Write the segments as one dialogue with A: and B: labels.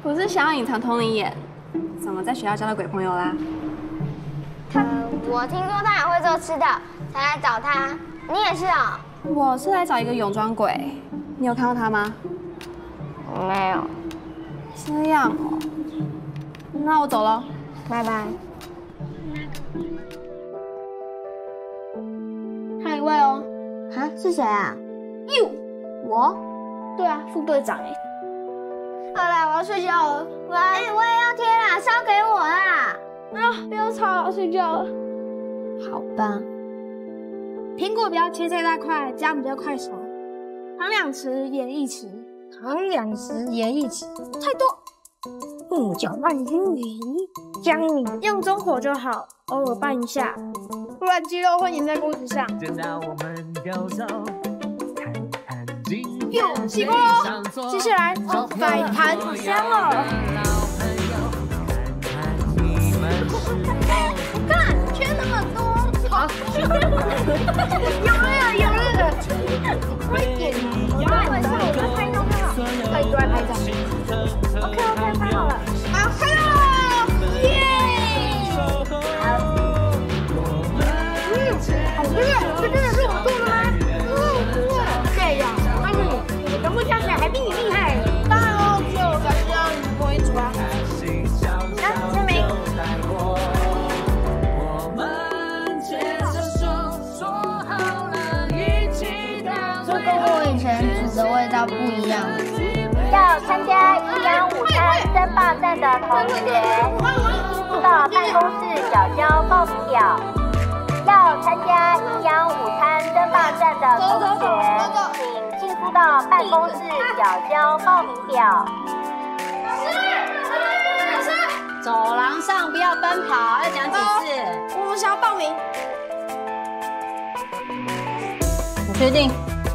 A: 不是想要隐藏通灵眼，怎么在学校交到鬼朋友啦？
B: 我听说他也会做吃的，才来找他。你也是哦？
A: 我是来找一个泳装鬼，你有看到他吗？
B: 没有。
A: 这样哦，那我走了，
B: 拜拜。
A: 还有一位哦。
B: 啊，是谁啊？
A: 哟，
B: 我？
A: 对啊，副队长哎。
B: 好啦，我要睡觉了。我也要贴啦，烧给我啦。
A: 不要吵，睡觉了。
B: 好吧。
C: 苹果不要切太大块，这样比较快熟。糖2匙，盐1匙。糖2匙，盐1匙，太多。搅拌均匀，将米用中火就好，偶尔拌一下，不然鸡肉会粘在锅子上。哟，起锅喽！接下来摆盘，好香哦！
B: 看，缺那么多。好，有了！快点！我晚上我在拍照就好，可以过来拍照。OK， 拍好了。好，拍到了！耶！好吃，这真的是我做的吗？对呀，我告诉你，我全部加起来还比你厉害。
C: 当然喽，只有我才知道你不会煮啊。
B: 签名。这跟我以前煮的味道不一样。要参加营养午餐争霸战的同学，到办公室缴交报名表。要参加营养午餐争霸战的同学，请尽速到办公室缴交报名表。
D: 走廊上不要奔跑，要讲几次？
C: 我们想要报名。
D: 你确定？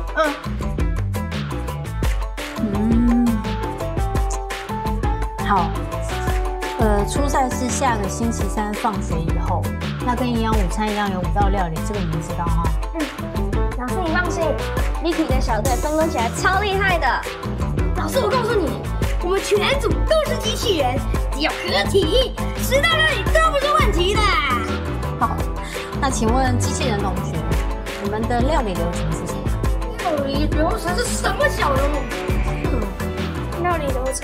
D: 好。初赛是下个星期3放学以后，那跟营养午餐一样有5道料理，这个你们知道哈？
B: 老师你放心，Vicky 的小队分工起来超厉害的。
C: 老师，我告诉你，我们全组都是机器人，只要合体，10道料理都不是问题的。
D: 好，那请问机器人同学，你们的料理流程是什么？
C: 料理流程是什么小人物？料理流程。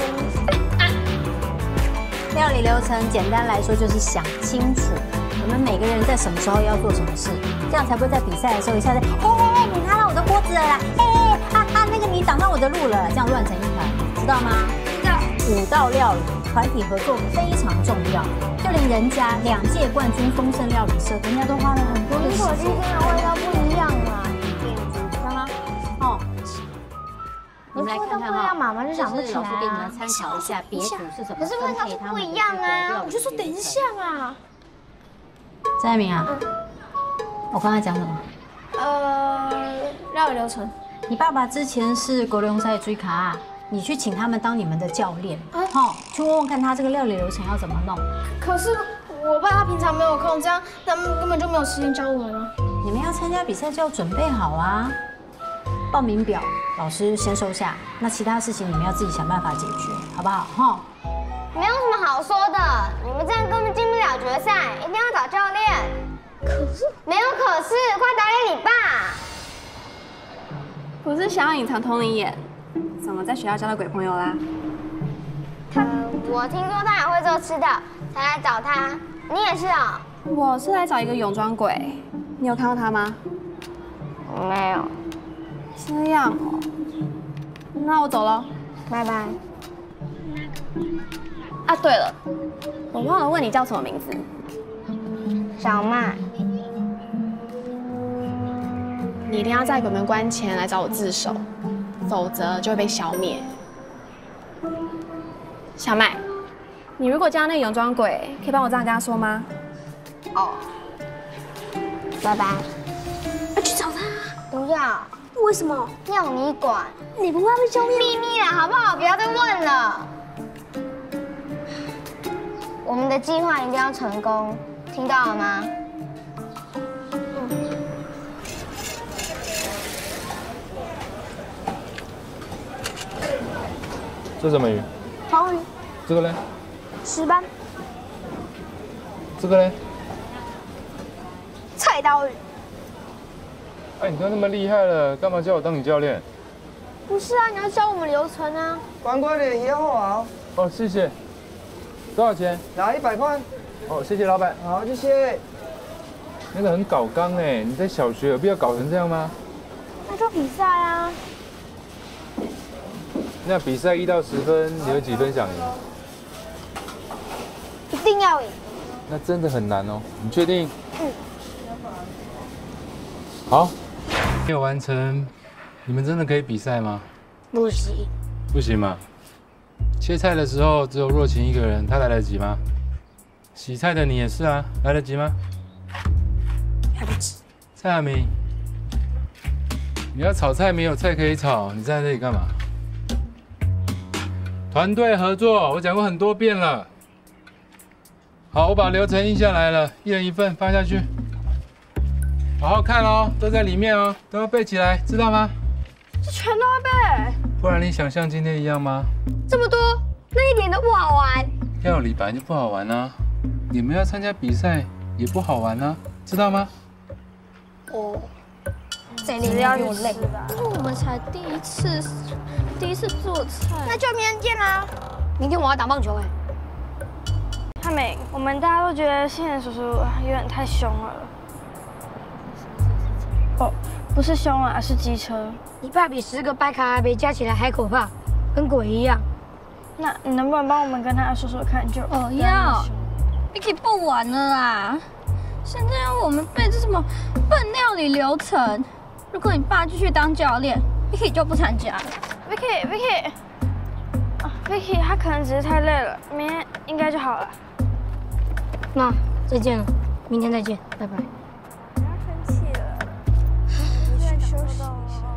D: 料理流程简单来说就是想清楚，我们每个人在什么时候要做什么事，这样才不会在比赛的时候一下子，你拿到我的锅子了啦，那个你挡到我的路了，这样乱成一团，知道吗？知道。5道料理，团体合作非常重要，就连人家2届冠军丰盛料理社，人家都花了很多的时间。
B: 苹果鸡丁的味道不一样啊，
D: 看吗？哦。你们来看看哈，
B: 妈妈就想不起来。
D: 老师给你们参考一下别组是怎么
B: 可是味道不一样啊！
C: 我就说等一下嘛。
D: 张爱民啊，我刚才讲什么？
C: 料理流程。
D: 你爸爸之前是国联赛追卡，你去请他们当你们的教练，去问问看他这个料理流程要怎么弄。
C: 可是我爸他平常没有空，这样他们根本就没有时间教我们啊。
D: 你们要参加比赛就要准备好啊。报名表老师先收下，那其他事情你们要自己想办法解决，好不好？哈。
B: 没有什么好说的，你们这样根本进不了决赛，一定要找教练。可是没有可是，快打脸你爸！
A: 不是想要隐藏通灵眼，怎么在学校交到鬼朋友啦？
B: 我听说他也会做吃的，才来找他。你也是哦？
A: 我是来找一个泳装鬼，你有看到他吗？
B: 没有。
A: 这样哦，那我走了，
B: 拜拜。
A: 啊，对了，我忘了问你叫什么名字。
B: 小麦。
A: 你一定要在鬼门关前来找我自首，否则就会被消灭。小麦，你如果见到那个泳装鬼，可以帮我这样跟他说吗？
B: 哦。拜拜。
C: 要去找他？
B: 不要。
C: 为什么？
B: 要你管？
C: 你不怕被消灭？
B: 秘密啦，好不好？不要再问了。我们的计划一定要成功，听到了吗？
E: 这什么鱼？
C: 黄鱼。
E: 这个嘞
C: 10班，
E: 这个嘞，
C: 菜刀鱼。
E: 哎，你都那么厉害了，干嘛叫我当你教练？
C: 不是啊，你要教我们流程啊。
F: 关关脸也好啊。
E: 哦，谢谢。多少钱？
F: 来100块。
E: 哦，谢谢老板。
F: 好，谢谢。
E: 那个很搞刚哎，你在小学有必要搞成这样吗？
C: 那就比赛啊。
E: 那比赛1到10分，你有几分想赢？
C: 一定要赢。
E: 那真的很难哦，你确定？嗯。好，没有完成，你们真的可以比赛吗？
C: 不行。
E: 不行吗？切菜的时候只有若晴一个人，她来得及吗？洗菜的你也是啊，来得及吗？
C: 来不及。
E: 蔡亚明，你要炒菜没有菜可以炒，你站在这里干嘛？团队合作，我讲过很多遍了。好，我把流程印下来了，一人1份发下去。好好看哦，都在里面哦，都要背起来，知道吗？
C: 这全都要背。
E: 不然你想像今天一样吗？
C: 这么多，那一点都不好玩。
E: 料理本来就不好玩啊，你们要参加比赛也不好玩啊，知道吗？
C: 哦，再累要我累吧？
G: 我们才第一次做菜，
C: 那就明天见啦。明天我要打棒球哎。
H: 汉美，我们大家都觉得信仁叔叔有点太凶了。哦，不是凶啊，是机车。
C: 你爸比10个白卡阿伯加起来还可怕，跟鬼一样。
H: 那你能不能帮我们跟他说说看？就
G: 哦要 ，Vicky 不玩了啦！现在要我们背这什么笨料理流程？如果你爸继续当教练 ，Vicky 就不参加了。
H: Vicky， 他可能只是太累了，明天应该就好了。
C: 那再见了，明天再见，拜拜。
H: 不要生气了，你先休息一下。